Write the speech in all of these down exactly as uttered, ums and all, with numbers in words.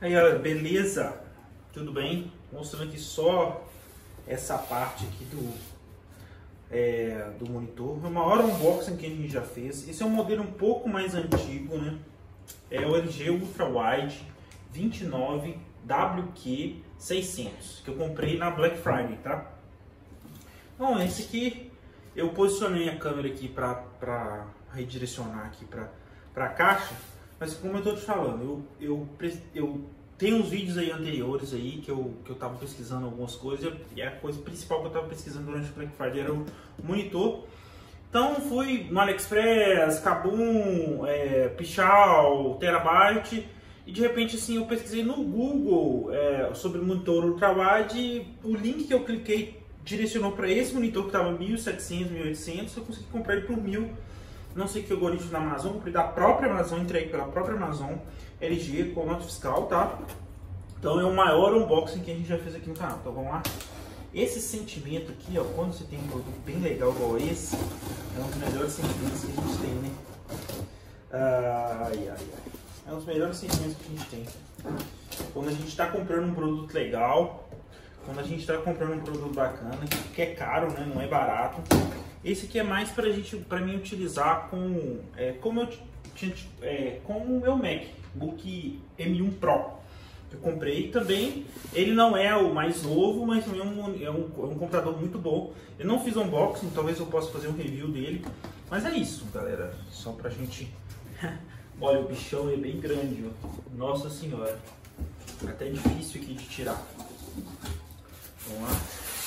Aí galera, beleza? Tudo bem? Mostrando aqui só essa parte aqui do, é, do monitor. É o maior unboxing que a gente já fez. Esse é um modelo um pouco mais antigo, né? É o L G Ultra Wide vinte e nove W Q seiscentos, que eu comprei na Black Friday, tá? Então esse aqui, eu posicionei a câmera aqui para redirecionar aqui para a caixa. Mas como eu tô te falando, eu, eu, eu tenho uns vídeos aí anteriores aí que eu, que eu tava pesquisando algumas coisas, e a coisa principal que eu tava pesquisando durante o Black Friday era o monitor. Então fui no AliExpress, Kabum, é, Pichau, Terabyte, e de repente assim eu pesquisei no Google é, sobre o monitor ultrawide, e o link que eu cliquei direcionou para esse monitor que estava mil e setecentos, mil e oitocentos, eu consegui comprar ele por mil. Não sei que algoritmo da Amazon, comprei da própria Amazon, entreguei pela própria Amazon, L G com nota fiscal, tá? Então é o maior unboxing que a gente já fez aqui no canal. Então vamos lá. Esse sentimento aqui, ó, quando você tem um produto bem legal igual esse, é um dos melhores sentimentos que a gente tem, né? Ai, ai, ai. É um dos melhores sentimentos que a gente tem. Quando a gente está comprando um produto legal, quando a gente está comprando um produto bacana, que é caro, né? Não é barato. Esse aqui é mais pra gente, para mim utilizar com, é, como eu tinha, é, com o meu MacBook M um Pro que eu comprei também. Ele não é o mais novo, mas também é um, é um, é um computador muito bom. Eu não fiz unboxing, talvez eu possa fazer um review dele, mas é isso, galera. Só pra gente. Olha, o bichão é bem grande, ó. Nossa senhora, até difícil aqui de tirar. Vamos lá.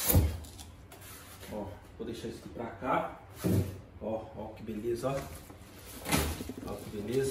Ó, vou deixar isso aqui pra cá. Ó, ó que beleza, ó. Ó que beleza.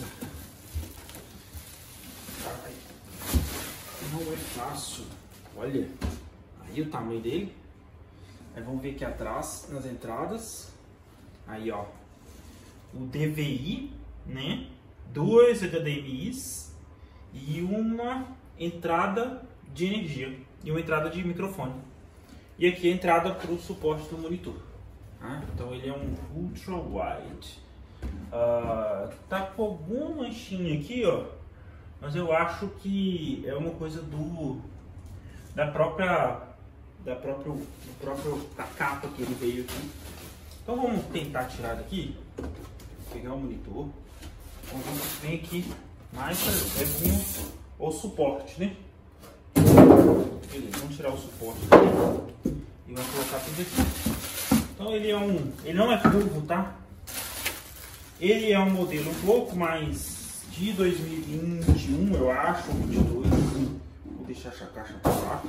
Ai, não é fácil. Olha, aí o tamanho dele. Aí vamos ver aqui atrás, nas entradas. Aí, ó, o D V I, né? Dois H D M Is e uma entrada de energia e uma entrada de microfone. E aqui a entrada para o suporte do monitor. Ah, então ele é um Ultra Wide. Uh, tá com alguma manchinha aqui, ó. Mas eu acho que é uma coisa do da própria da própria do próprio da capa que ele veio aqui. Então vamos tentar tirar daqui, pegar o monitor. Então vamos vir aqui mais para ver o suporte, né? Beleza, vamos tirar o suporte daqui e vamos colocar tudo aqui. Então ele é um, ele não é curvo, tá? Ele é um modelo um pouco mais de dois mil e vinte e um, eu acho, vinte e dois. Vou deixar essa caixa para lá.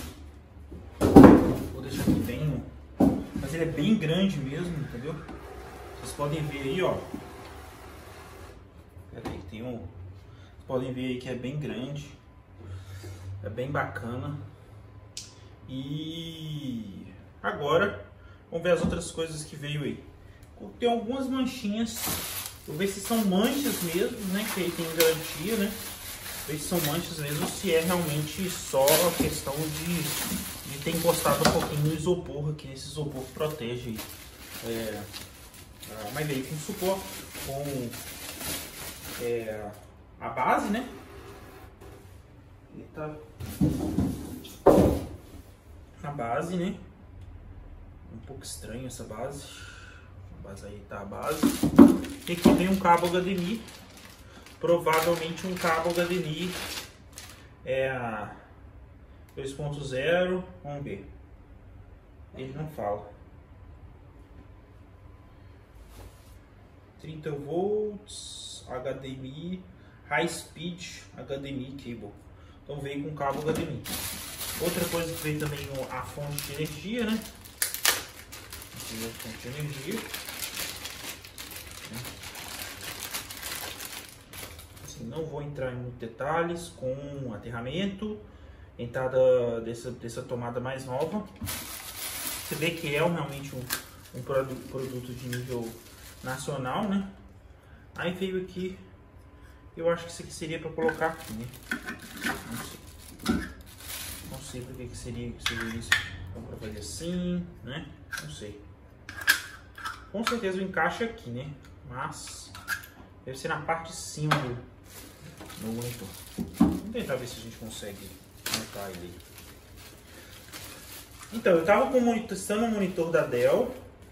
Vou deixar aqui bem, mas ele é bem grande mesmo, entendeu? Vocês podem ver aí, ó. Pera aí, tem um. Vocês podem ver aí que é bem grande. É bem bacana. E agora vamos ver as outras coisas que veio aí. Tem algumas manchinhas. Vou ver se são manchas mesmo, né? Que aí tem garantia, né? Ver se são manchas mesmo, se é realmente só questão de, de ter encostado um pouquinho no isopor aqui. Esse isopor que protege. É, mas veio com suporte, com é, a base, né? Ele tá a base, né? Um pouco estranho essa base. A base aí tá a base. E aqui vem um cabo H D M I. Provavelmente um cabo H D M I é dois ponto zero. Vamos ver. Ele não fala. trinta volts, H D M I, High Speed H D M I Cable. Então veio com cabo H D M I. Outra coisa que veio também a fonte de energia, né? Aqui é a fonte de energia. Assim, não vou entrar em muitos detalhes com aterramento, entrada dessa, dessa tomada mais nova. Você vê que é realmente um, um produto, produto de nível nacional, né? Aí veio aqui, eu acho que isso aqui seria para colocar aqui, né? Não sei, não sei por que que seria, que seria isso. Então, para fazer assim, né? Não sei. Com certeza o encaixe aqui, né? Mas deve ser na parte de cima do, do monitor. Vamos tentar ver se a gente consegue montar ele. Então, eu estava testando um monitor da Dell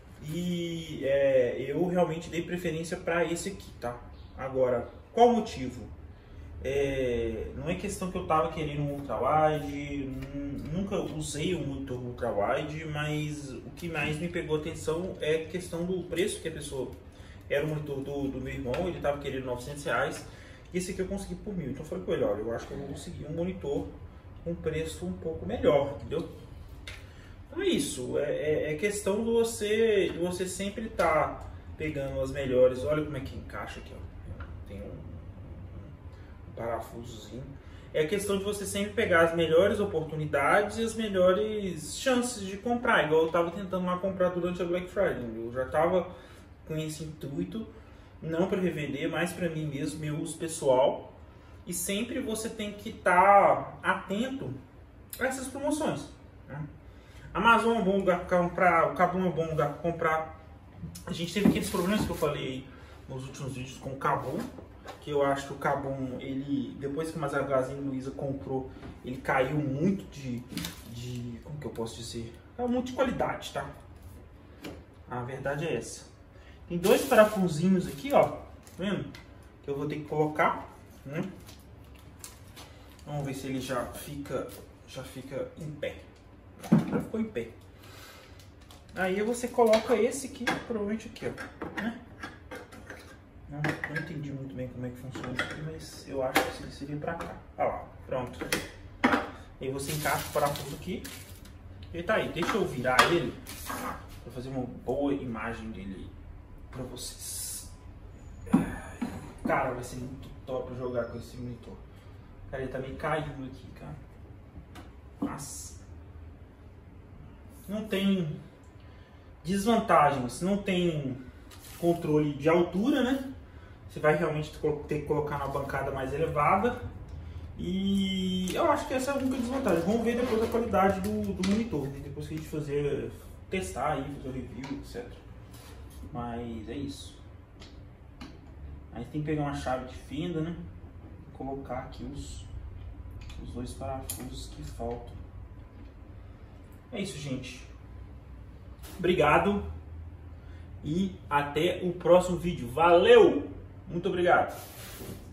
e é, eu realmente dei preferência para esse aqui, tá? Agora, qual o motivo? É, não é questão que eu estava querendo um ultrawide, nunca usei um monitor ultrawide, mas o que mais me pegou atenção é a questão do preço que a pessoa... Era o monitor do, do meu irmão, ele estava querendo novecentos reais, e esse aqui eu consegui por mil. Então eu falei com ele, olha, eu acho que eu vou conseguir um monitor com um preço um pouco melhor, entendeu? Então é isso, é, é, é questão de você, de você sempre estar tá pegando as melhores. Olha como é que encaixa aqui, ó. Tem um, um parafusozinho. É questão de você sempre pegar as melhores oportunidades e as melhores chances de comprar, igual eu estava tentando lá comprar durante a Black Friday. Eu já estava com esse intuito, não para revender, mas para mim mesmo, meu uso pessoal. E sempre você tem que estar tá atento a essas promoções, né? Amazon é um bom lugar para comprar, o Kabum é um bom lugar para comprar. A gente teve aqueles problemas que eu falei nos últimos vídeos com o Kabum, que eu acho que o Kabum, ele, depois que o Magazine Luiza comprou, ele caiu muito de, de, como que eu posso dizer? Caiu muito de qualidade, tá? A verdade é essa. Tem dois parafusinhos aqui, ó, tá vendo? Que eu vou ter que colocar, né? Vamos ver se ele já fica, já fica em pé. Já ficou em pé. Aí você coloca esse aqui, provavelmente aqui, ó, né? Não, não entendi muito bem como é que funciona isso aqui, mas eu acho que seria pra cá. Olha lá, pronto. Aí você encaixa o parafuso aqui. Ele tá aí. Deixa eu virar ele pra fazer uma boa imagem dele pra vocês. Cara, vai ser muito top jogar com esse monitor. Cara, ele tá meio caindo aqui, cara. Nossa. Não tem desvantagens, não tem controle de altura, né? Você vai realmente ter que colocar na bancada mais elevada. E eu acho que essa é a única desvantagem. Vamos ver depois a qualidade do, do monitor, né? Depois que a gente fazer, testar aí, fazer review, etcétera. Mas é isso. Aí tem que pegar uma chave de fenda, né? Colocar aqui os, os dois parafusos que faltam. É isso, gente. Obrigado. E até o próximo vídeo. Valeu! Muito obrigado.